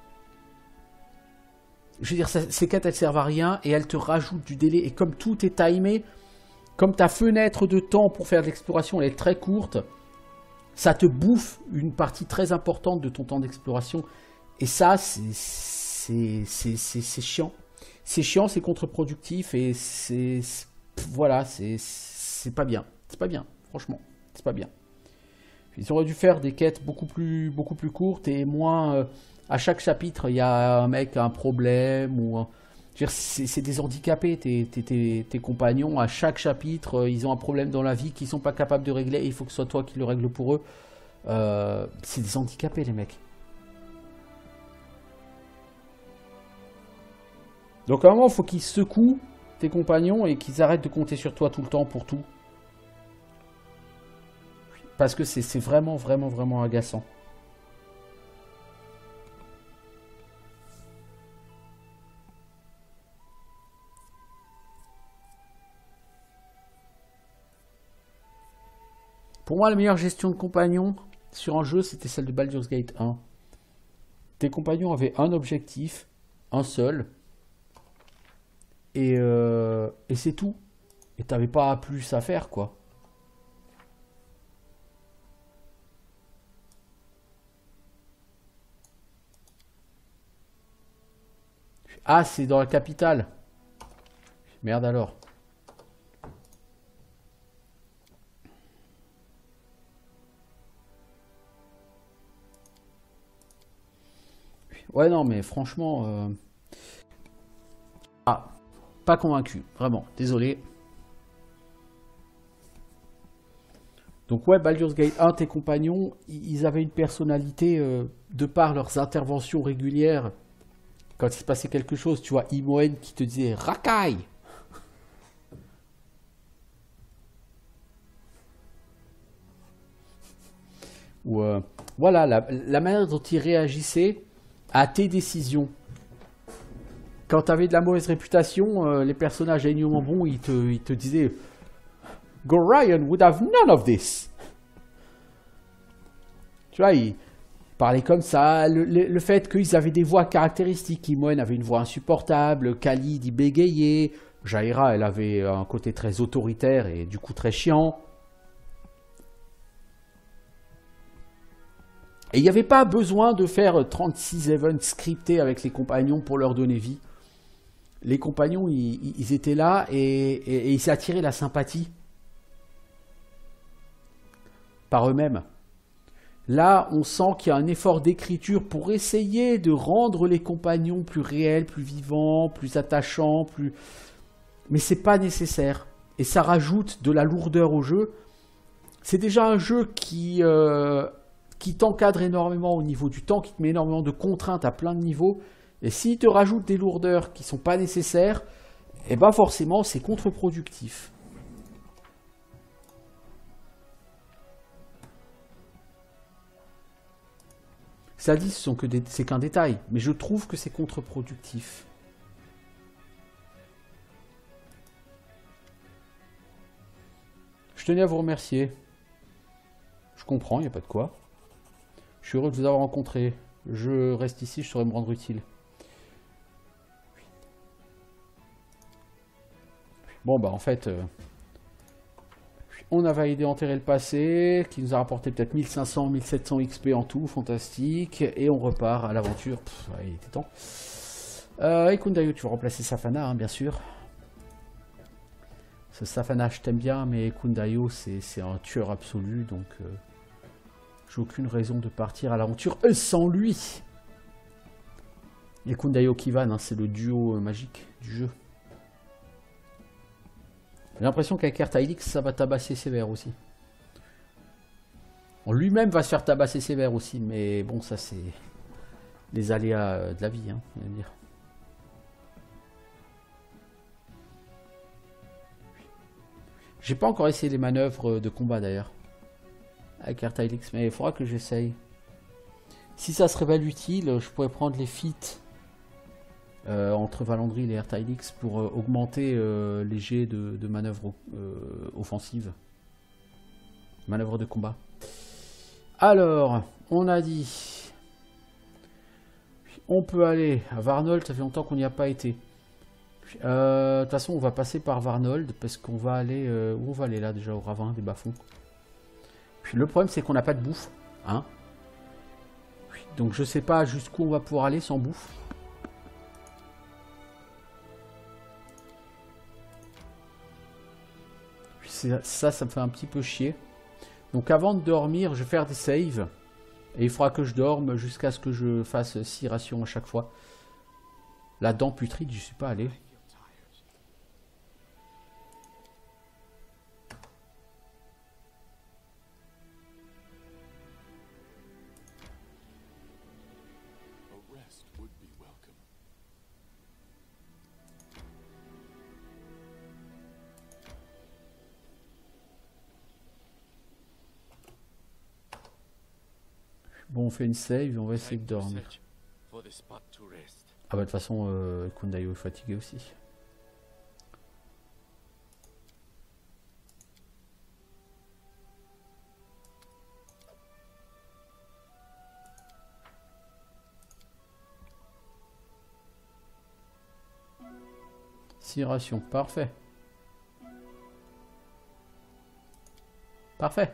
A: Je veux dire, ça, ces quêtes, elles servent à rien et elles te rajoutent du délai. Et comme tout est timé, comme ta fenêtre de temps pour faire de l'exploration, elle est très courte, ça te bouffe une partie très importante de ton temps d'exploration. Et ça, c'est chiant. C'est chiant, c'est contre-productif et c'est... Voilà, c'est pas bien. C'est pas bien, franchement. C'est pas bien. Ils auraient dû faire des quêtes beaucoup plus, beaucoup plus courtes et moins... Euh, à chaque chapitre, il y a un mec, un problème, ou c'est des handicapés, tes, tes, tes, tes compagnons. À chaque chapitre, ils ont un problème dans la vie qu'ils ne sont pas capables de régler, et il faut que ce soit toi qui le règle pour eux. Euh, c'est des handicapés, les mecs. Donc à un moment, il faut qu'ils secouent tes compagnons et qu'ils arrêtent de compter sur toi tout le temps pour tout. Parce que c'est vraiment, vraiment, vraiment agaçant. Pour moi, la meilleure gestion de compagnons sur un jeu, c'était celle de Baldur's Gate un. Tes compagnons avaient un objectif, un seul, et, euh, et c'est tout. Et t'avais pas plus à faire, quoi. Ah, c'est dans la capitale. Merde alors. Ouais, non, mais franchement... Euh... Ah, pas convaincu. Vraiment, désolé. Donc ouais, Baldur's Gate un, tes compagnons, ils avaient une personnalité euh, de par leurs interventions régulières. Quand il se passait quelque chose, tu vois, Imoen qui te disait « Rakai !» Ou euh, voilà, la, la manière dont ils réagissaient à tes décisions. Quand tu avais de la mauvaise réputation, euh, les personnages aignement bons, ils te, ils te disaient « Gorion would have none of this !» Tu vois, ils parlaient comme ça. Le, le, le fait qu'ils avaient des voix caractéristiques. Imoen avait une voix insupportable, Khalid, il bégayait. Jaira, elle avait un côté très autoritaire et du coup très chiant. Et il n'y avait pas besoin de faire trente-six events scriptés avec les compagnons pour leur donner vie. Les compagnons, ils, ils étaient là et, et, et ils attiraient la sympathie par eux-mêmes. Là, on sent qu'il y a un effort d'écriture pour essayer de rendre les compagnons plus réels, plus vivants, plus attachants, plus... Mais c'est pas nécessaire. Et ça rajoute de la lourdeur au jeu. C'est déjà un jeu qui... Euh... qui t'encadre énormément au niveau du temps, qui te met énormément de contraintes à plein de niveaux, et s'il te rajoute des lourdeurs qui ne sont pas nécessaires, et ben forcément c'est contre-productif. Ça dit, ce sont que des... c'est qu'un détail, mais je trouve que c'est contre-productif. Je tenais à vous remercier. Je comprends, il n'y a pas de quoi. Je suis heureux de vous avoir rencontré. Je reste ici, je saurais me rendre utile. Bon, bah en fait, euh, on a validé enterrer le passé, qui nous a rapporté peut-être mille cinq cents, mille sept cents X P en tout, fantastique. Et on repart à l'aventure. Ouais, il était temps. Euh, et Kundayo, tu vas remplacer Safana, hein, bien sûr. Ce Safana, je t'aime bien, mais Kundayo, c'est un tueur absolu, donc... Euh, j'ai aucune raison de partir à l'aventure sans lui. Et Kundayo Kivan, hein, c'est le duo magique du jeu. J'ai l'impression qu'avec Ertailix, ça va tabasser sévère aussi. Lui-même va se faire tabasser sévère aussi, mais bon, ça c'est les aléas de la vie, hein, on va dire. J'ai pas encore essayé les manœuvres de combat d'ailleurs. Avec Ertailix, mais il faudra que j'essaye. Si ça se révèle utile, je pourrais prendre les feats euh, entre Valandril et Ertailix pour euh, augmenter euh, les jets de, de manœuvres euh, offensives. Manœuvres de combat. Alors, on a dit... On peut aller à Varnold, ça fait longtemps qu'on n'y a pas été. Euh, de toute façon, on va passer par Varnold, parce qu'on va aller... Euh, où on va aller là déjà, au ravin des bas-fonds. Le problème, c'est qu'on n'a pas de bouffe. Hein. Donc, je sais pas jusqu'où on va pouvoir aller sans bouffe. Ça, ça me fait un petit peu chier. Donc, avant de dormir, je vais faire des saves. Et il faudra que je dorme jusqu'à ce que je fasse six rations à chaque fois. La dent putride, je suis pas allé. Bon, on fait une save et on va essayer de dormir. Ah bah de toute façon, euh, Kundayo est fatigué aussi. Six rations, parfait. Parfait.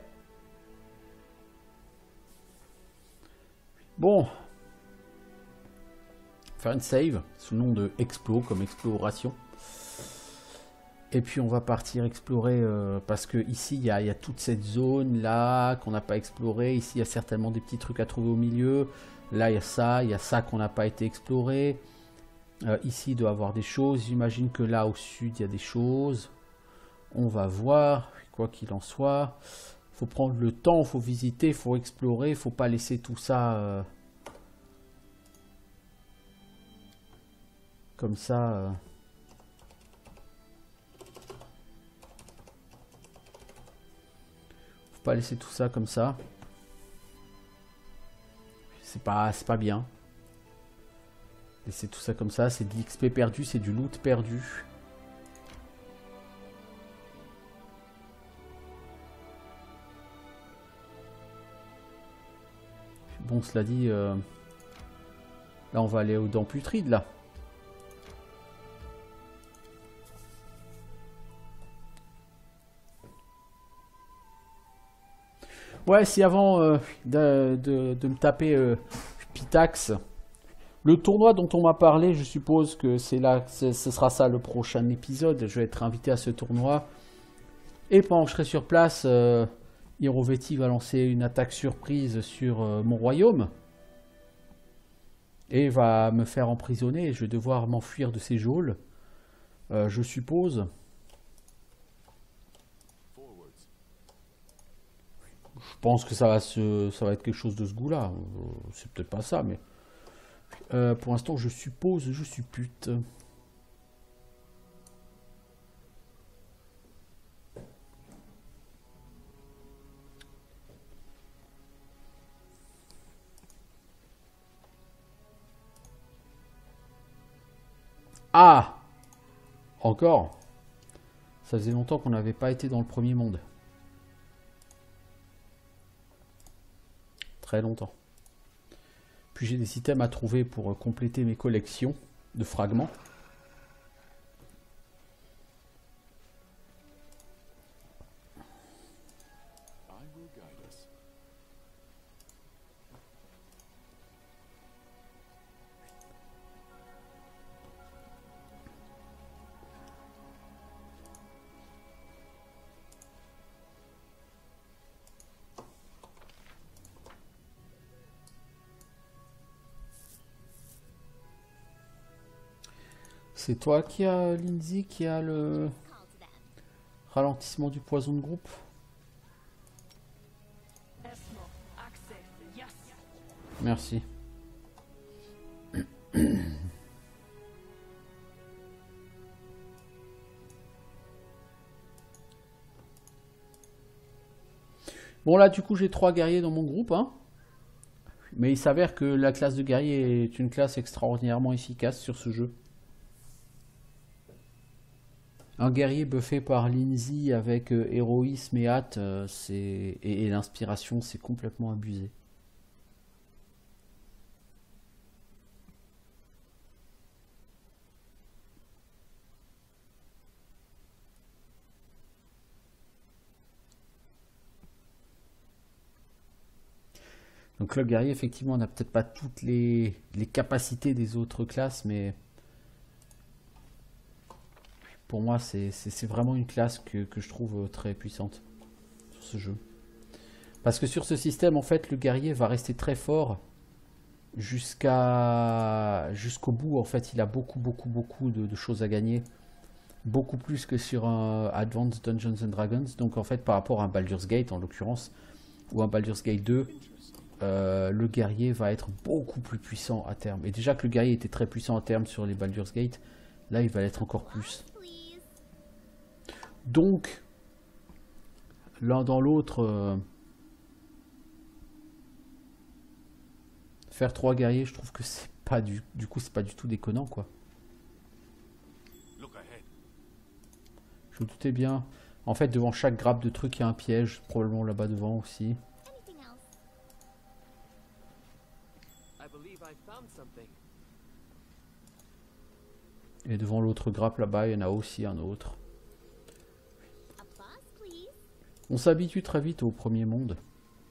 A: Bon. faire une save sous le nom de Explo, comme exploration. Et puis on va partir explorer, euh, parce que ici il y, y a toute cette zone là qu'on n'a pas explorée. Ici il y a certainement des petits trucs à trouver au milieu. Là il y a ça, il y a ça qu'on n'a pas été exploré. Euh, ici il doit y avoir des choses. J'imagine que là au sud il y a des choses. On va voir, quoi qu'il en soit. Il faut prendre le temps, il faut visiter, il faut explorer, il ne faut pas laisser tout ça euh, comme ça. Euh. Faut pas laisser tout ça comme ça. C'est pas, c'est pas bien. Laisser tout ça comme ça, c'est de l'X P perdu, c'est du loot perdu. Bon, cela dit, euh, là on va aller au dans Putride là. Ouais, si avant euh, de, de, de me taper euh, Pitax, le tournoi dont on m'a parlé, je suppose que c'est là, ce sera ça le prochain épisode. Je vais être invité à ce tournoi. Et pendant que je serai sur place, euh, Hirovetti va lancer une attaque surprise sur euh, mon royaume. Et va me faire emprisonner. Et je vais devoir m'enfuir de ces geôles, euh, je suppose. Je pense que ça va, se, ça va être quelque chose de ce goût-là. C'est peut-être pas ça, mais... Euh, pour l'instant, je suppose, je suppute. Ah! Encore? Ça faisait longtemps qu'on n'avait pas été dans le premier monde. Très longtemps. Puis j'ai des items à trouver pour compléter mes collections de fragments. C'est toi qui a, Lindsay, qui a le ralentissement du poison de groupe? Merci. Bon là du coup j'ai trois guerriers dans mon groupe, hein. Mais il s'avère que la classe de guerrier est une classe extraordinairement efficace sur ce jeu. Un guerrier buffé par Lindsay avec euh, héroïsme et hâte, euh, c'est et, et l'inspiration, c'est complètement abusé. Donc le guerrier, effectivement, n'a peut-être pas toutes les, les capacités des autres classes, mais pour moi, c'est vraiment une classe que, que je trouve très puissante sur ce jeu. Parce que sur ce système, en fait, le guerrier va rester très fort jusqu'à jusqu'au bout. En fait, il a beaucoup, beaucoup, beaucoup de, de choses à gagner. Beaucoup plus que sur un Advanced Dungeons and Dragons. Donc, en fait, par rapport à un Baldur's Gate, en l'occurrence, ou un Baldur's Gate deux, euh, le guerrier va être beaucoup plus puissant à terme. Et déjà que le guerrier était très puissant à terme sur les Baldur's Gate, là, il va l'être encore plus. Donc, l'un dans l'autre, euh, faire trois guerriers, je trouve que c'est pas du, du coup, c'est pas du tout déconnant, quoi. Je me doutais bien. En fait, devant chaque grappe de trucs, il y a un piège, probablement là-bas devant aussi. Et devant l'autre grappe là-bas, il y en a aussi un autre. On s'habitue très vite au premier monde.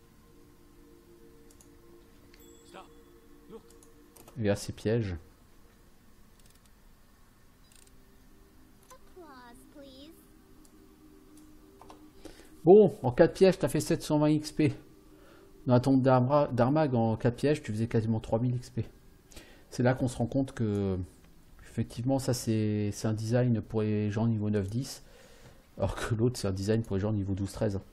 A: Et à ces pièges. Bon, en quatre pièges, t'as fait sept cent vingt X P. Dans la tombe d'Armag, en quatre pièges, tu faisais quasiment trois mille X P. C'est là qu'on se rend compte que, effectivement, ça c'est un design pour les gens niveau neuf dix, alors que l'autre c'est un design pour les gens niveau douze treize.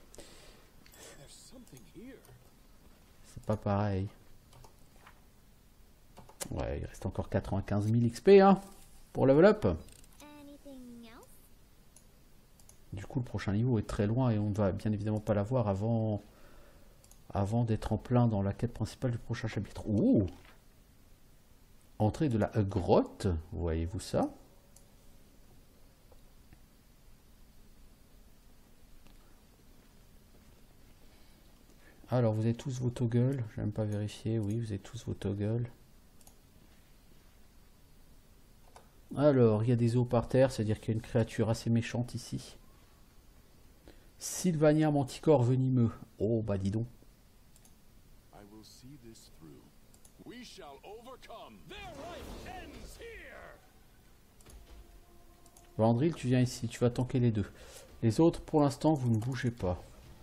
A: C'est pas pareil. Ouais, il reste encore quatre-vingt-quinze mille X P hein, pour level up. Du coup, le prochain niveau est très loin et on ne va bien évidemment pas l'avoir avant, avant d'être en plein dans la quête principale du prochain chapitre. Ouh! Entrée de la grotte, voyez-vous ça? Alors, vous avez tous vos toggles, j'ai même pas vérifié, oui, vous avez tous vos toggles. Alors, il y a des os par terre, c'est-à-dire qu'il y a une créature assez méchante ici. Sylvania Manticore venimeux. Oh, bah dis donc. Vandril, tu viens ici, tu vas tanker les deux. Les autres, pour l'instant, vous ne bougez pas.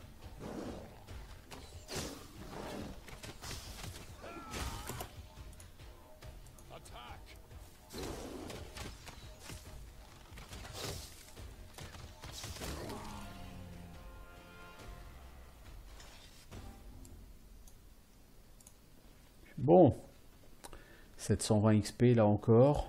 A: Bon, sept cent vingt X P là encore.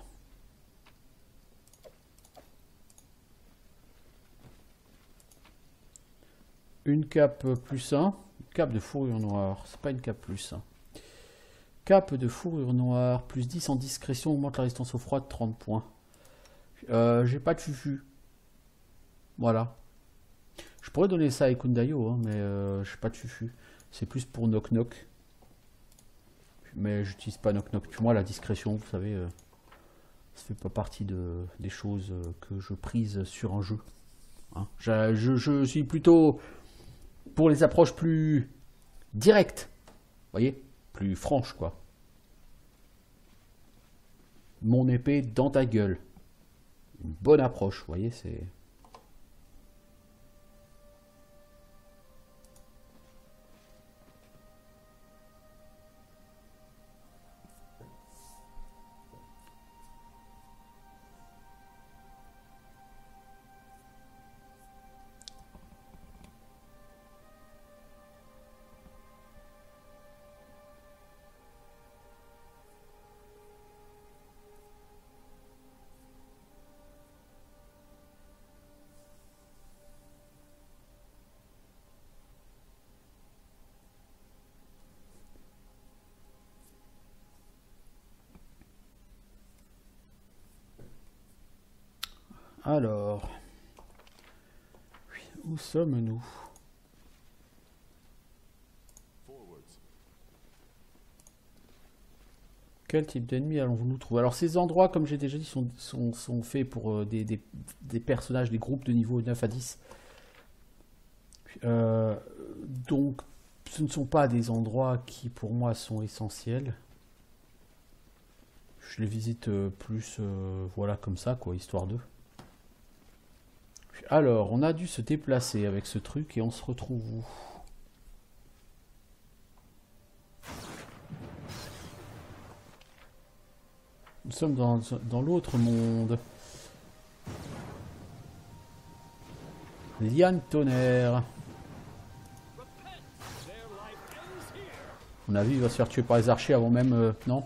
A: Une cape plus un. Cape de fourrure noire, c'est pas une cape plus un. Cape de fourrure noire, plus dix en discrétion, augmente la résistance au froid de trente points. Euh, J'ai pas de fufu. Voilà. Je pourrais donner ça à Ekundayo, hein, mais euh, j'ai pas de fufu. C'est plus pour knock knock. Mais j'utilise pas knock knock. Puis moi, la discrétion, vous savez, euh, ça fait pas partie de, des choses que je prise sur un jeu. Hein. Je, je, je suis plutôt pour les approches plus directes. Vous voyez, plus franches, quoi. Mon épée dans ta gueule. Une bonne approche, vous voyez, c'est... Alors, où sommes-nous? Quel type d'ennemi allons-nous nous trouver? Alors ces endroits, comme j'ai déjà dit, sont, sont, sont faits pour euh, des, des, des personnages, des groupes de niveau neuf à dix. Euh, donc ce ne sont pas des endroits qui pour moi sont essentiels. Je les visite euh, plus, euh, voilà, comme ça, quoi, histoire d'eux. Alors, on a dû se déplacer avec ce truc et on se retrouve où? Nous sommes dans, dans l'autre monde. Liane tonnerre. On a vu, il va se faire tuer par les archers avant même... Euh, non?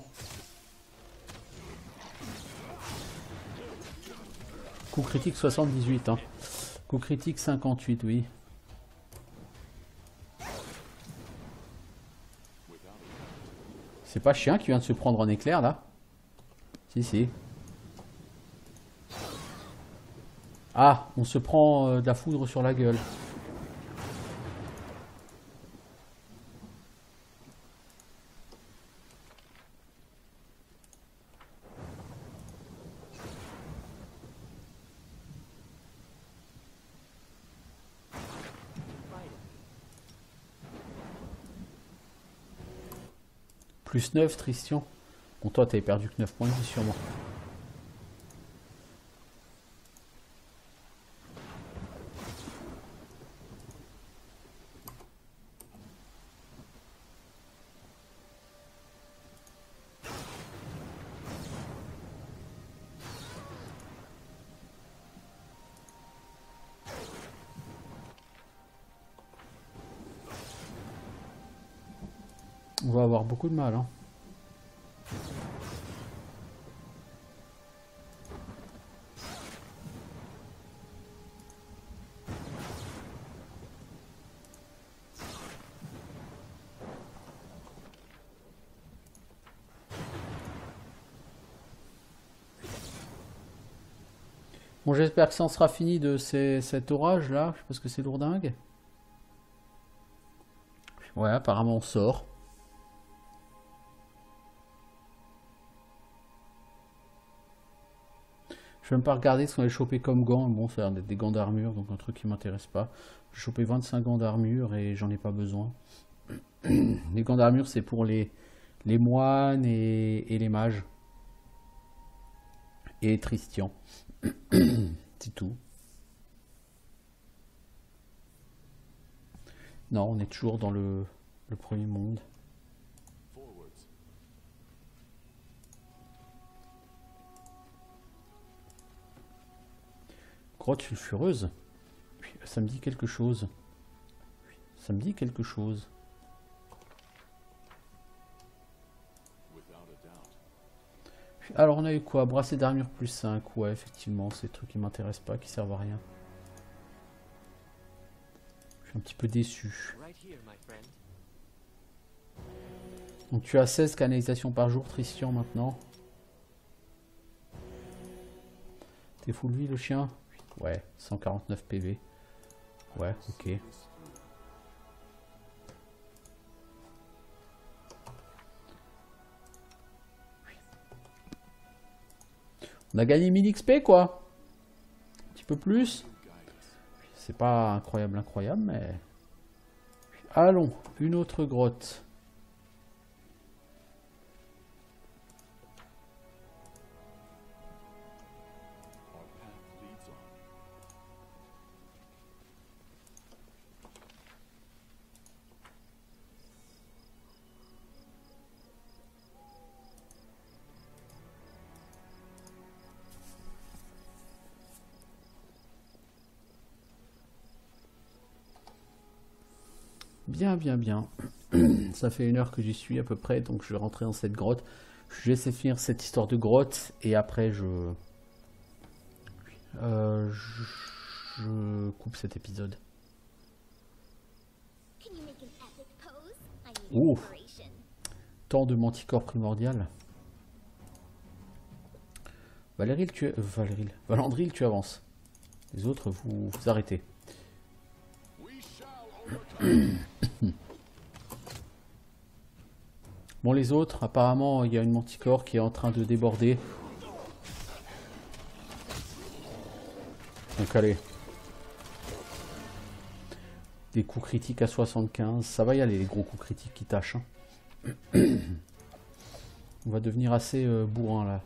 A: Coup critique soixante-dix-huit. Hein. Coup critique cinquante-huit, oui. C'est pas chien qui vient de se prendre en éclair, là? Si, si. Ah, on se prend euh, de la foudre sur la gueule. Plus neuf, Tristian. Bon, toi, t'avais perdu que neuf points de vie, sûrement. On va avoir beaucoup de mal, hein. Bon, j'espère que ça en sera fini de ces, cet orage là, parce que c'est lourdingue. Ouais, apparemment on sort. Je vais même pas regarder ce qu'on a chopé comme gants. Bon, ça a l'air d'être des gants d'armure, donc un truc qui m'intéresse pas. J'ai chopé vingt-cinq gants d'armure et j'en ai pas besoin. Les gants d'armure, c'est pour les, les moines et, et les mages. Et Tristian. C'est tout. Non, on est toujours dans le, le premier monde. Grotte sulfureuse. Ça me dit quelque chose. Ça me dit quelque chose. Alors on a eu quoi? Bracelet d'armure plus cinq. Ouais, effectivement, c'est des trucs qui m'intéressent pas, qui servent à rien. Je suis un petit peu déçu. Donc tu as seize canalisations par jour, Tristian, maintenant. T'es full vie le chien? Ouais, cent quarante-neuf P V. Ouais, ok. On a gagné mille X P quoi. Un petit peu plus. C'est pas incroyable, incroyable, mais... Allons, une autre grotte. Bien, bien, bien. Ça fait une heure que j'y suis à peu près, donc je vais rentrer dans cette grotte. Je vais essayer de finir cette histoire de grotte et après je... Euh, je... je coupe cet épisode. Ouh. Tant de manticore primordial. Valéril, tu... Euh, Valéril. Valandril, tu avances. Les autres, vous, vous arrêtez. Bon, les autres, apparemment, il y a une manticore qui est en train de déborder. Donc, allez. Des coups critiques à soixante-quinze. Ça va y aller, les gros coups critiques qui tâchent. Hein. On va devenir assez euh, bourrin, là.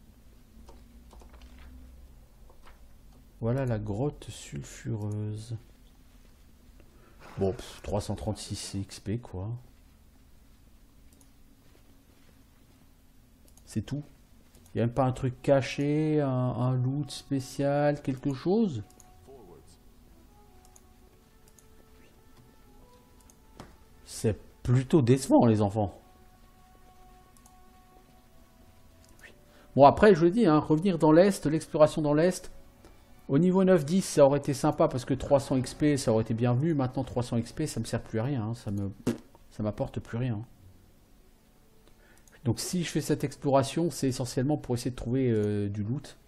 A: Voilà la grotte sulfureuse. Bon, pff, trois cent trente-six X P, quoi. C'est tout. Il n'y a même pas un truc caché, un, un loot spécial, quelque chose. C'est plutôt décevant, les enfants. Bon, après, je le dis, hein, revenir dans l'Est, l'exploration dans l'Est. Au niveau neuf dix, ça aurait été sympa parce que trois cents X P, ça aurait été bienvenu. Maintenant, trois cents X P, ça me sert plus à rien. Hein. Ça me, ça m'apporte plus rien. Donc, si je fais cette exploration, c'est essentiellement pour essayer de trouver euh, du loot.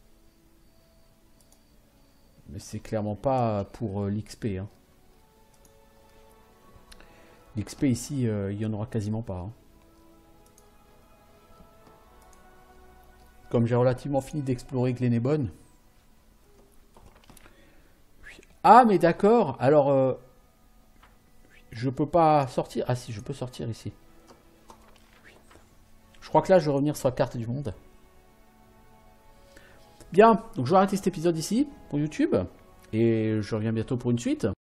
A: Mais c'est clairement pas pour euh, l'X P. Hein. L'X P ici, euh, il y en aura quasiment pas. Hein. Comme j'ai relativement fini d'explorer Glenebone. Ah, mais d'accord. Alors, euh, je peux pas sortir. Ah si, je peux sortir ici. Je crois que là, je vais revenir sur la carte du monde. Bien, donc je vais arrêter cet épisode ici pour YouTube. Et je reviens bientôt pour une suite.